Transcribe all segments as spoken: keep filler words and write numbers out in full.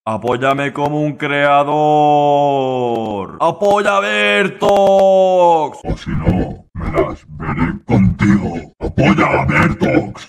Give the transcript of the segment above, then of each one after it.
Apóyame como un creador. ¡Apoya a Bertox! O si no, me las veré contigo. ¡Apoya a Bertox!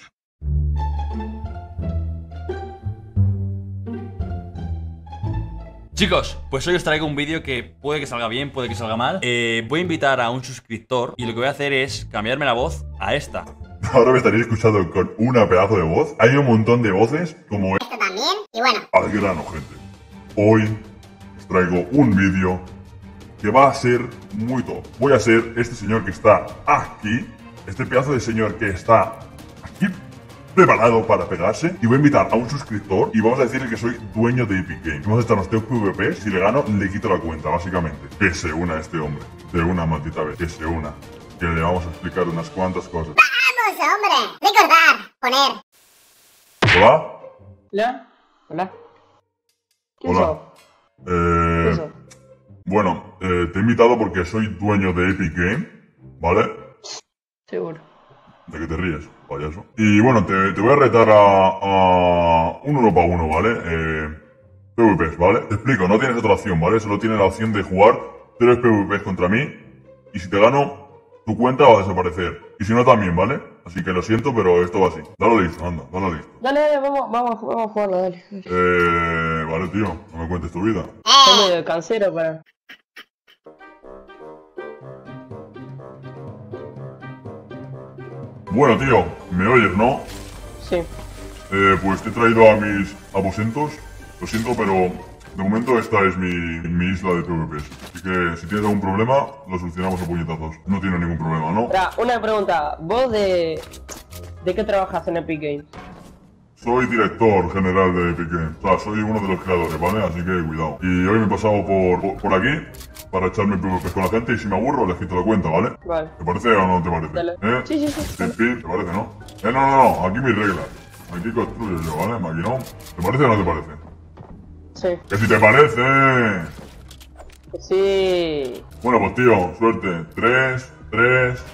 Chicos, pues hoy os traigo un vídeo que puede que salga bien, puede que salga mal. eh, Voy a invitar a un suscriptor y lo que voy a hacer es cambiarme la voz a esta. Ahora me estaréis escuchando con una pedazo de voz. Hay un montón de voces como Esto también, y bueno. al grano, gente. Hoy os traigo un vídeo que va a ser muy top. Voy a ser este señor que está aquí, este pedazo de señor que está aquí, preparado para pegarse, y voy a invitar a un suscriptor y vamos a decirle que soy dueño de Epic Games. Vamos a estar en los PvP, si le gano le quito la cuenta, básicamente. Que se una este hombre, de una maldita vez, que se una, que le vamos a explicar unas cuantas cosas. ¡Vamos, hombre! Recordar, poner. ¿Hola? ¿Hola? ¿Hola? ¿Quién Hola. sos? Eh, ¿Quién sos? bueno, eh, te he invitado porque soy dueño de Epic Games, ¿vale? Seguro. ¿De qué te ríes, payaso? Y bueno, te, te voy a retar a, a un uno para uno, ¿vale? Eh, PvPs, ¿vale? Te explico, no tienes otra opción, ¿vale? Solo tienes la opción de jugar tres PvPs contra mí, y si te gano, tu cuenta va a desaparecer. Y si no, también, ¿vale? Así que lo siento, pero esto va así. Dale listo, anda, dale listo. Dale, dale, vamos, vamos, vamos a jugarlo, dale. Eh, vale, tío, no me cuentes tu vida. Soy medio cansero para... Bueno, tío, ¿me oyes, no? Sí. Eh, pues te he traído a mis aposentos. Lo siento, pero de momento esta es mi, mi isla de PvPs. Así que si tienes algún problema, lo solucionamos a puñetazos. No tiene ningún problema, ¿no? Espera, una pregunta. ¿Vos de... ¿De qué trabajas en Epic Games? Soy director general de Epic Games. O sea, soy uno de los creadores, ¿vale? Así que cuidado. Y hoy me he pasado por, por, por aquí para echarme PvPs con la gente y si me aburro les quito la cuenta, ¿vale? Vale. ¿Te parece o no te parece? Dale. ¿Eh? Sí, sí, sí. Sí, sí, ¿te parece, no? Eh, no, no, no. Aquí mis reglas. Aquí construyo yo, ¿vale? Maquinón. ¿Te parece o no te parece? Sí. ¡Que si te parece! Sí. Bueno, pues tío, suerte. Tres, tres.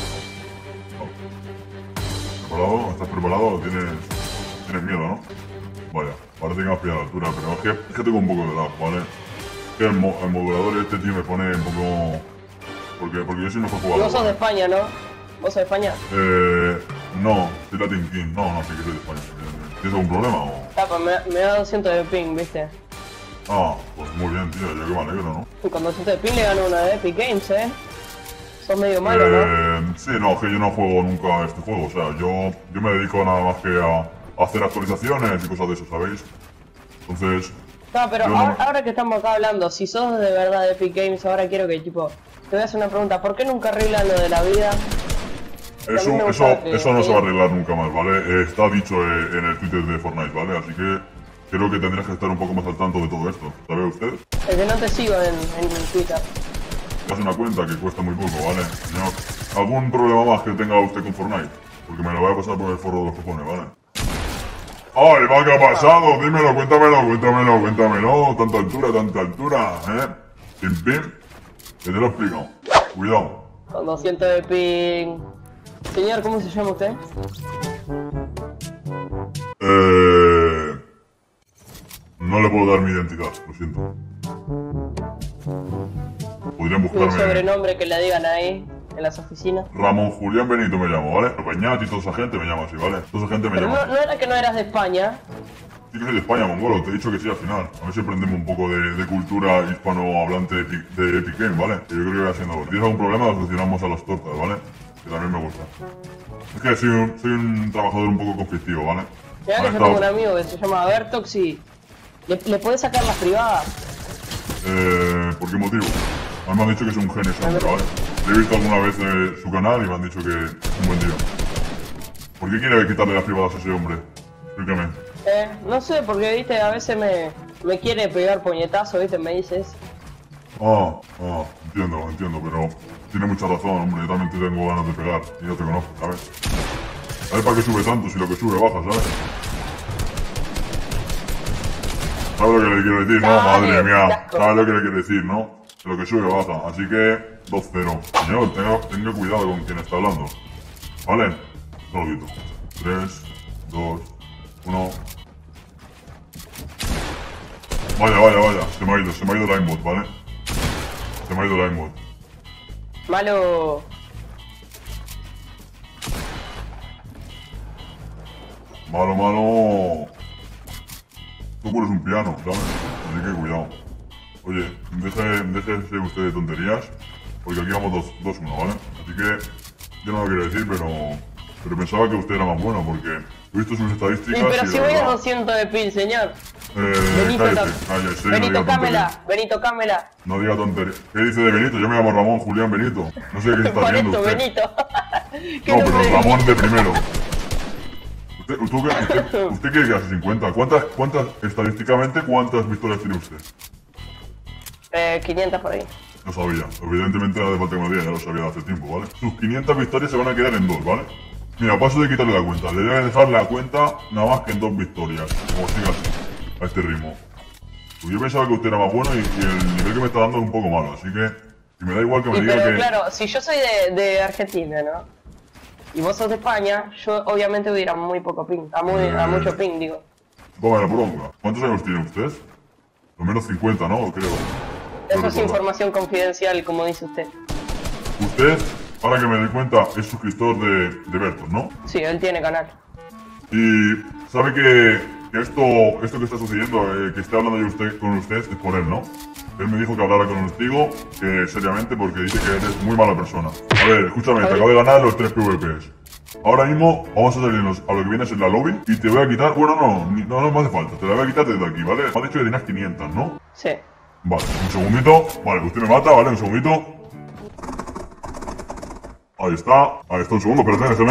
¿Preparado? ¿Estás preparado? ¿Tienes, tienes miedo, no? Vaya, parece que me has pillado la altura, pero es que, es que tengo un poco de lag, ¿vale? Es que el, mo el modulador este, tío, me pone un poco... Porque, porque yo soy mejor Y jugador. vos sos de ¿vale? España, ¿no? ¿Vos sos de España? Eh... No, soy Latin King. No, no, sí que soy de España. ¿Tienes algún problema o...? Ah, pues me, me da doscientos de ping, ¿viste? Ah, pues muy bien, tío, yo que me alegro, ¿no? Y con doscientos de ping le gano una de Epic Games, ¿eh? Sos medio malo, ¿no? Eh, sí, no, es que yo no juego nunca a este juego, o sea, yo, yo me dedico nada más que a, a hacer actualizaciones y cosas de eso, ¿sabéis? Entonces, No, pero yo no- ahora, ahora que estamos acá hablando, si sos de verdad de Epic Games, ahora quiero que, tipo, te voy a hacer una pregunta. ¿Por qué nunca arreglan lo de la vida? Porque a mí eso, me eso, gusta que- eso no que- se va a arreglar nunca más, ¿vale? Eh, está dicho eh, en el Twitter de Fortnite, ¿vale? Así que creo que tendrías que estar un poco más al tanto de todo esto, ¿sabe usted? Es que no te sigo en, en Twitter. Es una cuenta que cuesta muy poco, ¿vale? Señor, ¿algún problema más que tenga usted con Fortnite? Porque me lo voy a pasar por el forro de los cojones, ¿vale? ¡Ay, va, qué ha pasado! Dímelo, cuéntamelo, cuéntamelo, cuéntamelo. Tanta altura, tanta altura, ¿eh? Pim, pim. Que te lo explico. Cuidado. Con doscientos de ping. Señor, ¿cómo se llama usted? Eh... No le puedo dar mi identidad, lo siento. Podrían Un buscarme... sobrenombre que le digan ahí, en las oficinas. Ramón Julián Benito me llamo, ¿vale? Peñat y toda esa gente me llama así, ¿vale? Toda esa gente me Pero llama no, así. no era que no eras de España. Sí que soy de España, mongolo, te he dicho que sí al final. A ver si aprendemos un poco de, de cultura hispanohablante de Epic, de Epic Game, ¿vale? Que yo creo que va siendo... Si tienes algún problema, lo solucionamos a las tortas, ¿vale? Que también me gusta. Es que soy un, soy un trabajador un poco conflictivo, ¿vale? Mirá que Han yo estado- tengo un amigo que se llama Bertox y... ¿Le, le podés sacar las privadas? Eh... ¿Por qué motivo? A mí me han dicho que es un genio ese hombre, ¿vale? Le he visto alguna vez eh, su canal y me han dicho que es un buen tío. ¿Por qué quiere quitarle las privadas a ese hombre? Explícame. Eh, no sé, porque, viste, a veces me, me quiere pegar puñetazo, viste, me dices. Ah, ah, entiendo, entiendo, pero tiene mucha razón, hombre. Yo también te tengo ganas de pegar y no te conozco, ¿sabes? ¿Sabes para qué sube tanto si lo que sube baja, ¿sabes? ¿Sabes lo que le quiero decir, no? Dale, Madre mía, casco. ¿sabes lo que le quiero decir, no? Que lo que sube baja, así que dos cero. Señor, tenga, tenga cuidado con quien está hablando. ¿Vale? No lo quito. tres, dos, uno. Vaya, vaya, vaya. Se me ha ido, se me ha ido la aimbot, ¿vale? Se me ha ido la aimbot. Malo. Malo, malo. Tú pones un piano, ¿sabes? Así que cuidado. Oye, déjese usted de tonterías, porque aquí vamos dos uno, ¿vale? Así que yo no lo quiero decir, pero, pero pensaba que usted era más bueno, porque he visto sus estadísticas. Sí, pero y si la voy a verdad- doscientos de pin, señor. Eh, Benito, cállate, to- cállate, sí, no Benito, diga cámela. tonterías. Benito, cámela. No diga tonterías. ¿Qué dice de Benito? Yo me llamo Ramón Julián Benito. No sé qué está Por haciendo esto, usted. Benito. ¿Qué No, pero nombre? Ramón de primero. ¿Usted, usted, usted, usted quiere que hace cincuenta? ¿Cuántas, cuántas, estadísticamente, cuántas victorias tiene usted? Eh, quinientos por ahí. Lo sabía. Evidentemente no hace falta que me lo diga, ya lo sabía de hace tiempo, ¿vale? Sus quinientas victorias se van a quedar en dos, ¿vale? Mira, paso de quitarle la cuenta. Le voy a dejar la cuenta nada más que en dos victorias. Como siga así, a este ritmo. Pues yo pensaba que usted era más bueno y, y el nivel que me está dando es un poco malo, así que... Y me da igual que me Y diga pero que... claro, si yo soy de, de Argentina, ¿no? Y vos sos de España, yo obviamente voy a ir a muy poco ping, a, muy, a Eh. mucho ping, digo. Toma la bronca. ¿Cuántos años tiene usted? Lo menos cincuenta, ¿no? Creo. Eso Creo es recordar. información confidencial, como dice usted. Usted, ahora que me doy cuenta, es suscriptor de, de Bertos, ¿no? Sí, él tiene canal. Y sabe que, que esto, esto que está sucediendo, eh, que está hablando yo usted, con usted, es por él, ¿no? Él me dijo que hablara contigo, que seriamente, porque dice que eres muy mala persona. A ver, escúchame, te acabo de ganar los tres PvPs. Ahora mismo vamos a salirnos a lo que vienes en la lobby y te voy a quitar... Bueno, no, ni- no, no me hace falta, te la voy a quitar desde aquí, ¿vale? Me has dicho que tenías quinientas, ¿no? Sí. Vale, un segundito. Vale, usted me mata, ¿vale? Un segundito. Ahí está. Ahí está, un segundo, espérate, déjeme.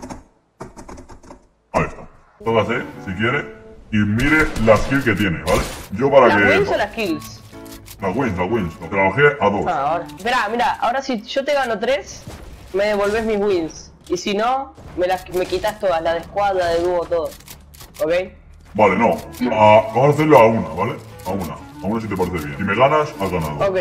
Ahí está. Tócase, si quiere. Y mire la skill que tiene, ¿vale? Yo para ¿Las que... wins o las kills? Las wins, las wins. Lo trabajé a dos. Ah, ahora. Esperá, mira, ahora si yo te gano tres, me devolves mis wins. Y si no, me las me quitas todas, la de squad, la de dúo, todo. ¿Ok? Vale, no. A- vamos a hacerlo a una, ¿vale? A una. A una si te parece bien. Si me ganas, has ganado. Ok.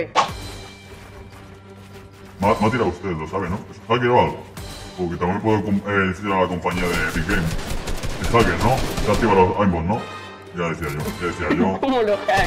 Me ha, me ha tirado usted, lo sabe, ¿no? ¿Es hacker o algo? Porque también puedo com- eh, decir a la compañía de Epic Games. Es hacker, ¿no? Se activa los aimbots, ¿no? Ya decía yo, ya decía yo. ¿Cómo los hacks?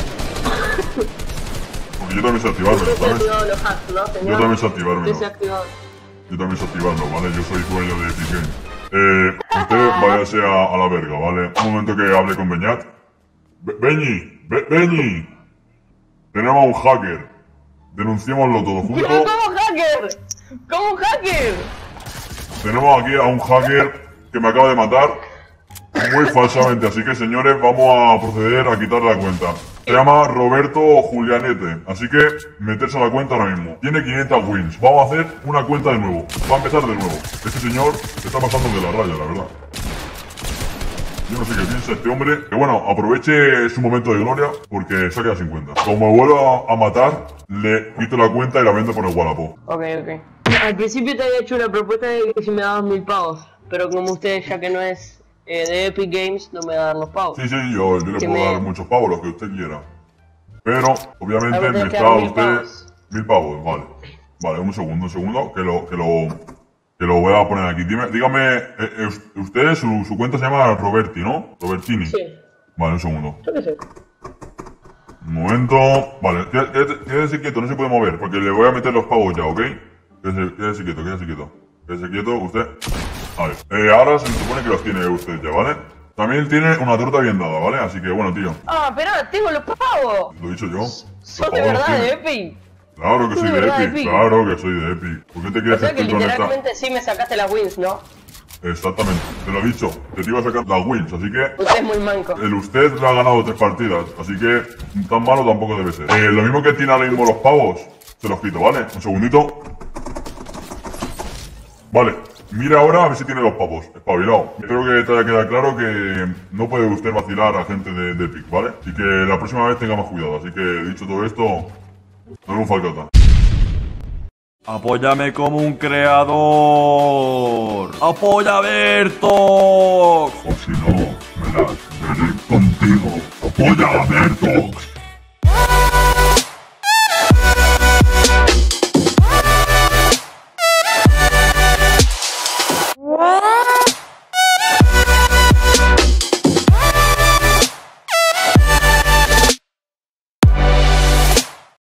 Porque yo también sé activármelo, ¿sabes? Desactivado los hacks, ¿no, señor? Yo también sé activármelo. Desactivado. Yo también sé activarlo, ¿vale? Yo soy dueño de Epic Games. Eh, usted váyase a, a la verga, ¿vale? Un momento que hable con Beñat. Be- Beñi, Be- Beñi. Tenemos a un hacker. Denunciémoslo todo junto. ¿Pero cómo hacker? ¿Cómo hacker? Tenemos aquí a un hacker que me acaba de matar muy falsamente, así que señores, vamos a proceder a quitarle la cuenta. Se llama Roberto Julianete, así que meterse a la cuenta ahora mismo. Tiene quinientas wins. Vamos a hacer una cuenta de nuevo. Va a empezar de nuevo. Este señor se está pasando de la raya, la verdad. Yo no sé qué piensa este hombre. Que bueno, aproveche su momento de gloria porque se ha quedado sin cuenta. Como me vuelva a matar, le quito la cuenta y la vendo por el Wallapop. Ok, ok. Al principio te había hecho una propuesta de que si me dabas mil pavos. Pero como usted, ya que no es eh, de Epic Games, no me va a dar los pavos. Sí, sí, yo, yo le Que puedo me- dar muchos pavos, los que usted quiera. Pero, obviamente, Algo me tiene que está dar mil usted... pavos. Mil pavos, vale. Vale, un segundo, un segundo, que lo, que lo, que lo voy a poner aquí. Dime, dígame, eh, eh, usted, su, su cuenta se llama Roberti, ¿no? Robertini. Sí. Vale, un segundo. Yo qué sé. Un momento. Vale, qué- qué- quédese quieto, no se puede mover, porque le voy a meter los pavos ya, ¿ok? Quédese, quédese quieto, quédese quieto. Quédese quieto, usted. Vale. Eh, ahora se supone que los tiene usted ya, ¿vale? También tiene una torta bien dada, ¿vale? Así que, bueno, tío, Ah, espera, tengo los pavos. lo he dicho yo. Los ¿Sos de pavos los verdad de tiene. Epic? Claro que ¿Sos soy de de verdad de Epic, Epic? claro que soy de Epic. ¿Por qué te O quieres sea que sentir con esta? literalmente sí me sacaste las wins, ¿no? Exactamente, te lo he dicho, que te iba a sacar las wins, así que Usted es muy manco. el usted le ha ganado tres partidas, así que tan malo tampoco debe ser. Eh, lo mismo que tiene ahora mismo los pavos, se los quito, ¿vale? Un segundito. Vale, mira ahora a ver si tiene los pavos, espabilado. Espero que te haya quedado claro que no puede usted vacilar a gente de, de Epic, ¿vale? Así que la próxima vez tenga más cuidado, así que dicho todo esto, no es un falcata. Apóyame como un creador. ¡Apoya a Bertox! O si no, me las veré contigo. Apoya a Bertox.